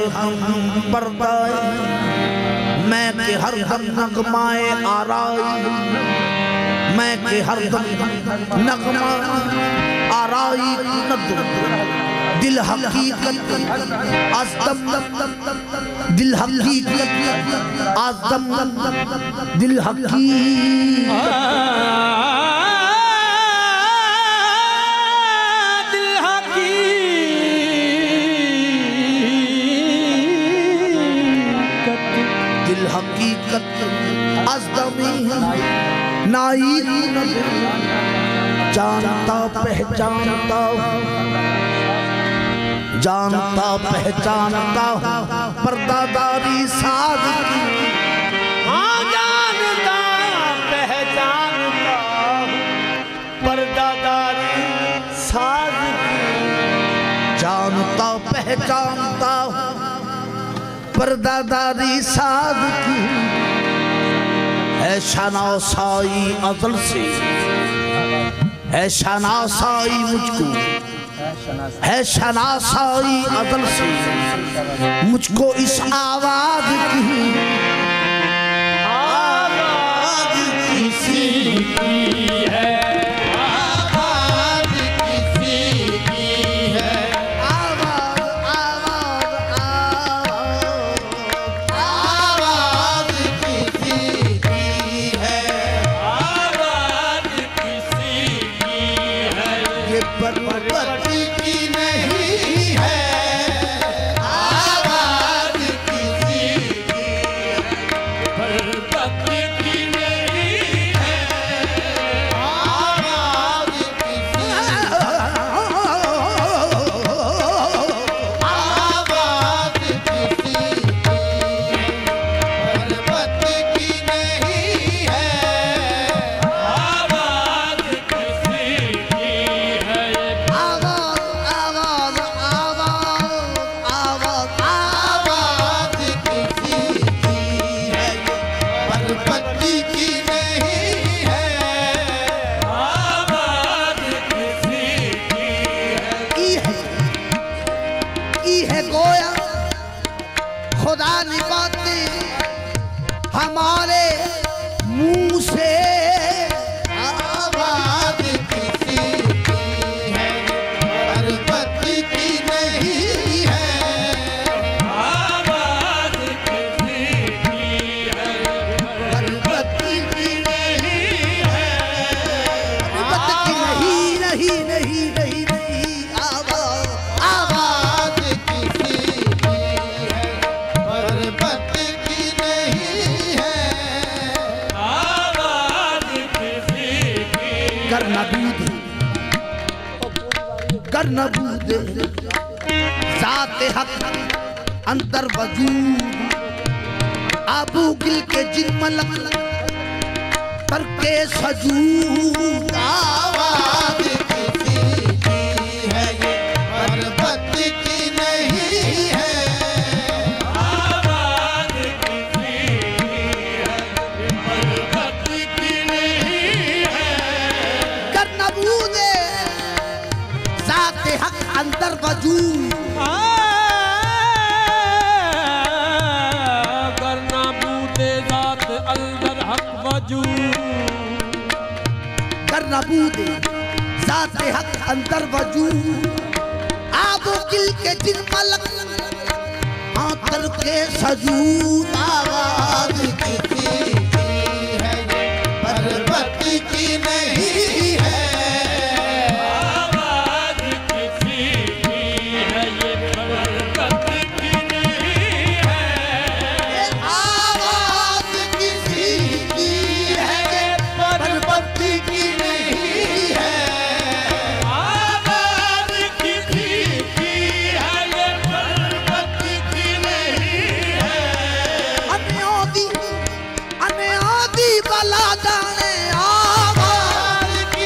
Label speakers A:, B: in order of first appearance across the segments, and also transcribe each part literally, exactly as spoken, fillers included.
A: हरदम पर्दाए मैं के हरदम नगमाए आराई मैं के हरदम नगमा आराई नद दिल हकीकत आज़दम दिल हकीकत आज़दम दिल हकीकत नाई जानता पहचानता जानता पहचानता पर्दादारी साध
B: हाँ जानता पहचानता पर्दादारी साध
A: जानता पहचानता पर्दादारी साध की है शनासाई अज़ल से है शनासाई मुझको है शनासाई अज़ल से मुझको इस आवाज़ की
B: आवाज़ किसी की है आवाज़ किसी की है
A: आवाज़ आवाज़ आवाज़
B: किसी की है आवाज़ किसी की है
A: ये पर्वत
B: की नहीं है आवाज़ किसी की पर्वत की नहीं है आवाज़ किसी आवाज़ किसी पर्वत की नहीं है आवाज़ किसी की है
A: आवाज़ आवाज़ आवाज़ आवाज़
B: आवाज़ किसी की है पर्वत की नहीं है आवाज़ किसी की है
A: की है की है गोया खुदा ने बातें हमारे मुंह से
B: आवाज़ किसी की है पर्वत की नहीं है आवाज़ किसी की है पर्वत की नहीं है
A: पर्वत की नहीं नहीं नहीं नहीं नहीं आवाज़
B: आवाज़ किसी की है पर्वत की नहीं है आवाज़ किसी की
A: करना बूद करना बूद ज़ात हक अंदर वजूद आबू गिल के जिन मलक करके सजूद
B: आवाज़ किसी की है ये पर्वत की नहीं है आवाज़ किसी की है पर्वत की नहीं है
A: करना बूद ज़ात हक अंदर वजूद
B: करना बूते ज़ात अल्दर हक वजूद
A: करना बूद ज़ात हक अंदर वजूद आबू गिल के जिन मलक हाँ करके सजूद
B: आवाज़ किसी की है ये पर्वत की नहीं है आवाज़ किसी की है ये पर्वत की नहीं है आवाज़ किसी की है ये पर्वत की नहीं है आवाज़ किसी की है ये पर्वत की नहीं है
A: अनयोदी अनयोदी बला जाने आवाज़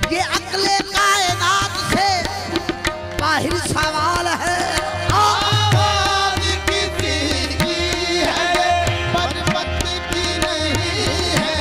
A: ये अगले कायनात से बाहर सवाल है।
B: आवाज किसी की है पर्वत की नहीं है।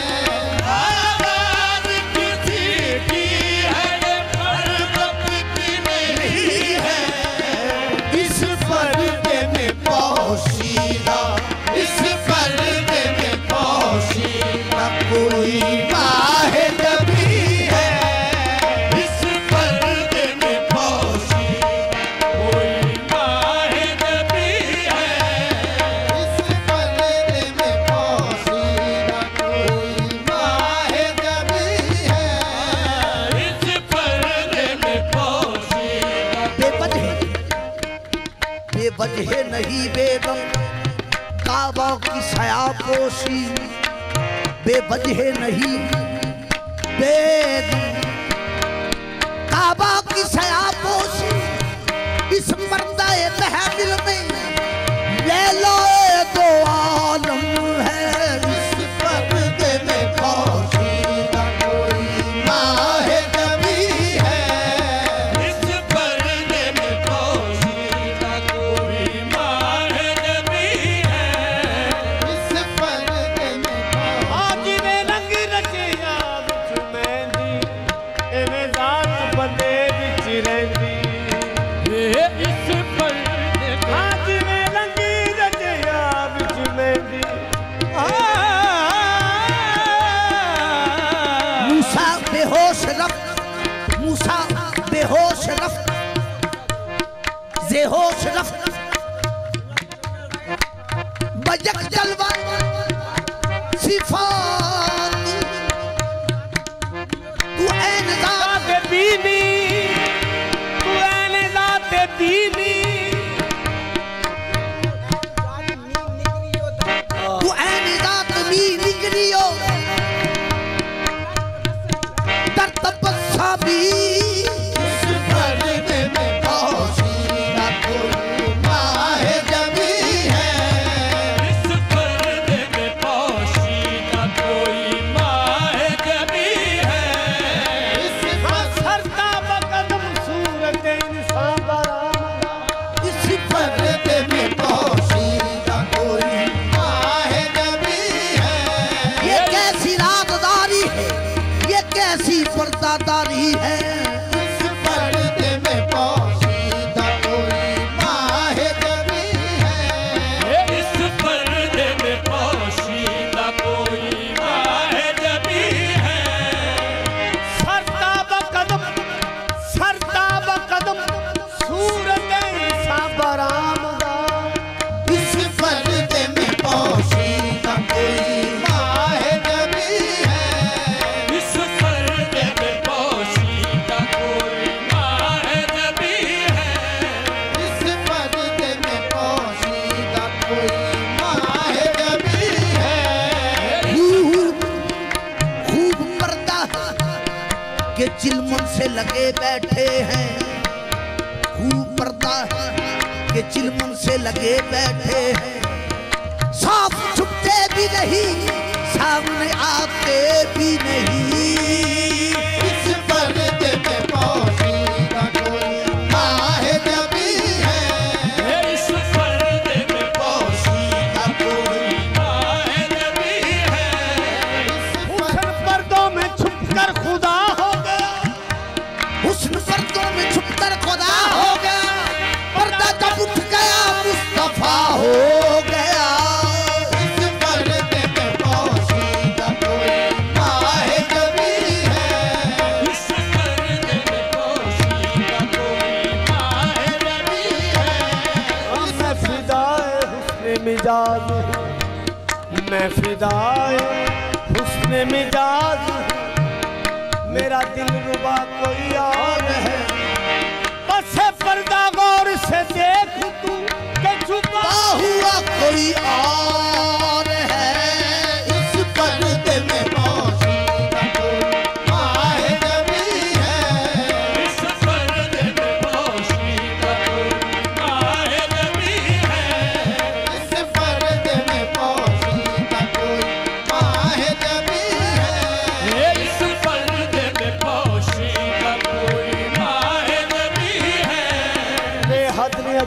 B: आवाज किसी की है पर्वत की नहीं है। इस पर्दे में पोशीदा, इस पर्दे में पोशीदा कोई वाहिद भी है। इस पर्दे में पोशीदा कोई वाहिद भी है। इस पर्दे में पोशीदा कोई वाहिद भी है। इस पर्दे में पोशीदा
A: बेवजह बेवजह नहीं बेगम काबा की सयापोशी, बेवजह नहीं बेगम काबा की सयापोशी। इस पर्दाए महफिल में ले लो दो आलम है।
B: इस पर्दे में पोशीदा कोई वाहिद भी है। इस पर्दे में पोशीदा कोई वाहिद भी है। इस पर्दे में
C: आज वे रंग रचिया विच मेहंदी एवें जात बंदे विच रहिंदी।
B: इस पर्दे
C: आज वे रंग रचिया विच मेहंदी
A: मूसा बेहोश रफ मूसा बेहोश रफ जेहोश रफ बजक जलवा सिफात तू ऐन ज़ात
C: जाते बीनी तू ऐने जाते बीनी
A: तू ऐन ज़ात मी निगरियो दर तपस्सा भी।
B: इस पर्दे में पोशीदा कोई वाहिद भी है। इस पर्दे में पोशीदा कोई वाहिद भी है। इस
C: सरता बकदम सूरत इंसान बरामदा।
B: इस पर्दे में पोशीदा कोई वाहिद भी है।
A: ये कैसी राजदारी है, ये कैसी पर्दादारी है।
B: इस पर्दे में पोशीदा कोई वाहिद भी है। इस पर्दे में पोशीदा कोई वाहिद भी है।
C: सरता बकदम सरता बकदम सूरत इंसान बरामदा।
B: इस पर्दे में पोशीदा कोई वाहिद भी है। इस पर्दे में पोशीदा कोई वाहिद भी है। इस पर्दे में पोशीदा कोई वाहिद भी है।
A: खूब खूब पर्दा के चिलमन से लगे बैठे हैं। खूब पर्दा के चिलमन से लगे बैठे हैं। साफ छुपते भी नहीं, सामने आते भी नहीं।
B: इस पर्दे में पोशीदा कोई वाहिद भी है। इस पर्दे में पोशीदा कोई वाहिद भी है।
C: हुस्न पर्दों में छुपकर खुदा हो गया।
A: हुस्न पर्दों में छुपकर खुदा हो गया। पर्दा जब उठ गया मुस्तफा हो गया।
B: इस पर्दे में पोशीदा कोई वाहिद भी है। इस पर्दे में पोशीदा कोई वाहिद भी है।
C: मैं फिदाए हुस्न मिजाज हूँ, मैं फिदाए हुस्न मिजाज हूँ। मेरा दिल रुबा कोई और है। बस पर्दा गौर से देख तू के छुपा
A: हुआ कोई और है।
B: इस पर्दे में पोशीदा कोई वाहिद भी है। इस पर्दे में पोशीदा कोई वाहिद भी है। इस पर्दे में पोशीदा कोई वाहिद भी है। इस पर्दे में पोशीदा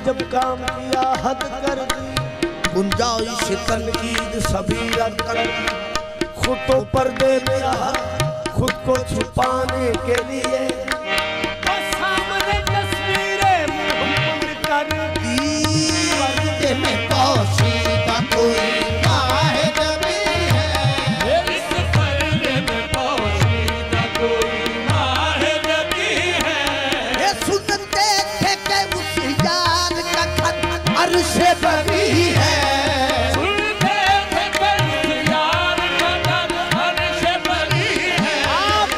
C: जब काम किया हद कर दी,
A: गुंजाइश तनकीद सभी रद्द कर दी।
C: खुद तो पर्दे में रहा खुद को छुपाने के लिए, और सामने तस्वीरें मोहम्मद कर दी।
A: पर्दे में पोशीदा कोई वाहिद भी है,
B: इस पर्दे में पोशीदा कोई वाहिद भी है।
A: ये सुनते थे कि उस यार का खत अर्श बरी है।
B: सुनते थे कि उस यार का खत अर्श बरी है।
C: आप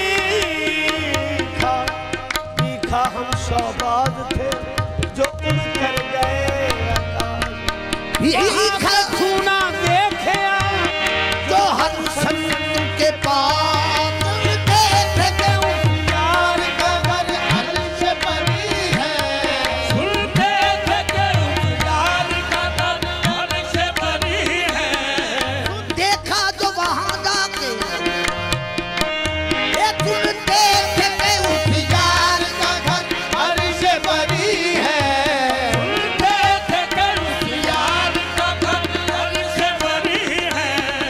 C: बीखा बीखा हम शहबाज थे जो उड़ कर गए आकाश।
A: भीखा
C: खूना देखे
A: जो हर संत के पास सुनते थे कि उस यार का घर अर्श बरी है।
B: सुनते थे कि उस यार का खत अर्श बरी है।
A: देखा जो वहां जाके ये सुनते थे कि उस यार का घर अर्श बरी है।
B: सुनते थे कि उस यार का खत अर्श बरी है।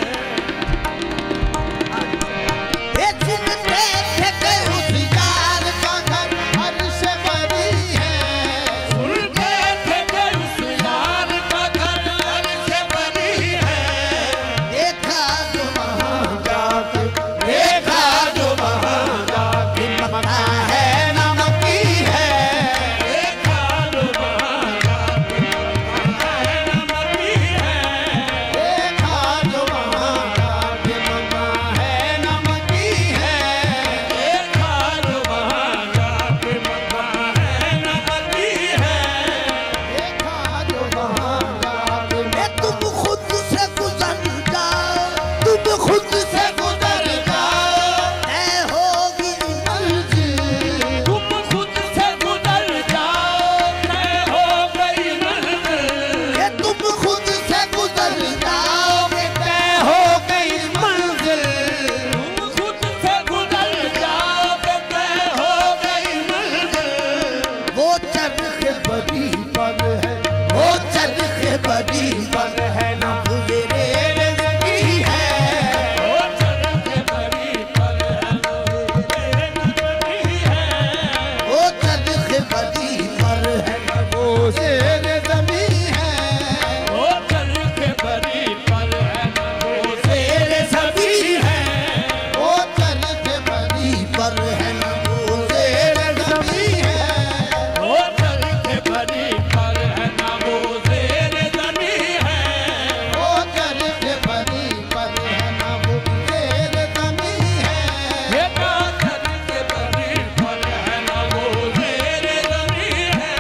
A: ये सुनते थे कि उस यार का घर अर्श बरी है।
B: सुनते थे कि उस यार का खत अर्श बरी है।
A: देखा जो वहां जाके देखा जो वहां जाके मक्का है नमकी है।
B: देखा जो वहां जाके मक्का है नमकी है।
A: देखा जो वहां जाके मक्का है नमकी है।
B: देखा जो वहां जाके मक्का है नमकी है।
A: देखा जो वहां जाके मैं तुम खुद से गुजर जाओ, तुम खुद से गुजर जाओ, तय होगी मंजिल।
B: तुम खुद से गुजर जाओ, तय हो गई मंजिल।
A: ये तुम खुद से गुजर जाओगे तय हो गई मंजिल।
B: तुम खुद से गुजर जाओ, तय हो गई मंजिल।
A: वो चरखे बड़ी पर है, वो चरखे बड़ी पर है ना गुजरे जिंदगी है।
B: ओ चरखे बरी पर है मेरे नजरी है।
A: वो चरखे बड़ी पर है ना गुजरे जमी है।
B: ओ चरखे बरी पर है वो
A: तेरे सभी है, वो चरखे बड़ी पर है ना गुजरे जमी है।
B: ओ चरखे बरी पर है ना वो ज़ेर ज़मी है।
A: वो चरखे बड़ी पर है ना गुजरे जमी है।
B: ये ना चरखे बरी पर है ना वो ज़ेर ज़मी है।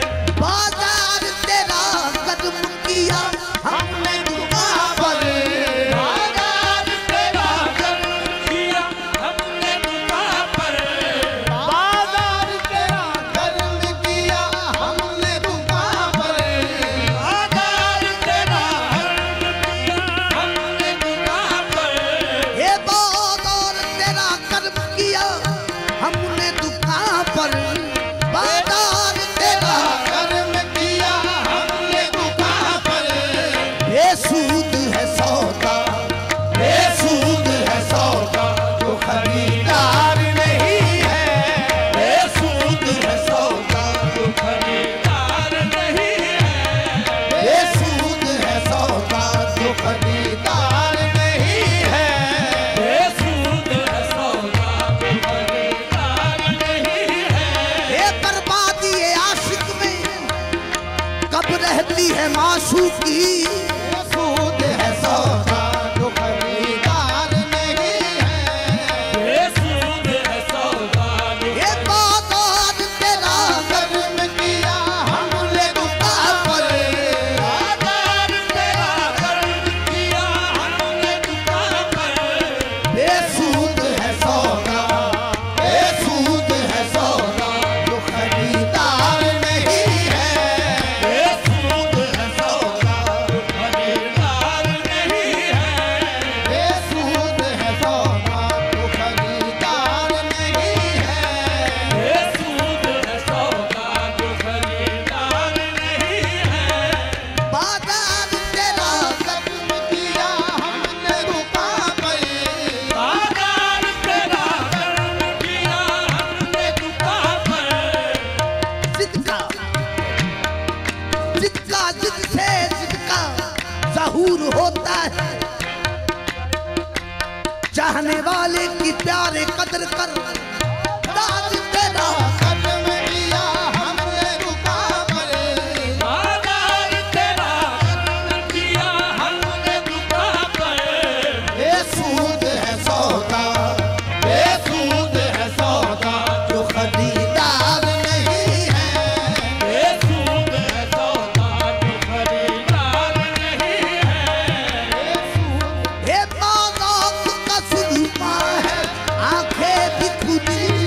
A: बाजार तेरा कदम किया हमने दुकान पर।
B: बाजार तेरा कर्म किया हमने दुकान पर।
A: बाजार तेरा कर्म किया हमने दुकान पर।
B: बाजार तेरा कर्म किया हमने दुकान पर।
A: ये बाजार तेरा कर्म किया हमने दुकान पर। बाजार तेरा कर्म किया हमने दुकान पर। बेसूद है सौदा, बेसूद है सौदा जो खरीदार नहीं है। बेसूद है सौदा जो
B: खरीदार नहीं है।
A: बेसूद है सौदा जो खरीदार नहीं है।
B: बेसूद है सौदा जो खरीदार नहीं है।
A: ये बर्बादी है आशिक में कब रहती है माशूकी। बेसूद है सौदा जो खरीदार नहीं है।
B: बेसूद है सौदा जो
A: ये बाजार तेरा कर्म किया हमने दुकान पर।
B: बाजार तेरा कर्म किया हमने दुकान पर।
A: बेसूद है सौदा, बेसूद है सौदा जो खरीदार नहीं है।
B: बेसूद है सौदा जो
A: कदर कर दाद तेरा कदम दिया हमने रुका पर
B: दाद तेरा कदम दिया हमने रुका पर
A: बेसूद है सौदा बेसूद है सौदा जो खरीदार नहीं है
B: बेसूद है सौदा जो खरीदार नहीं है
A: ये मौत का सुरमा है आंखें भी खुली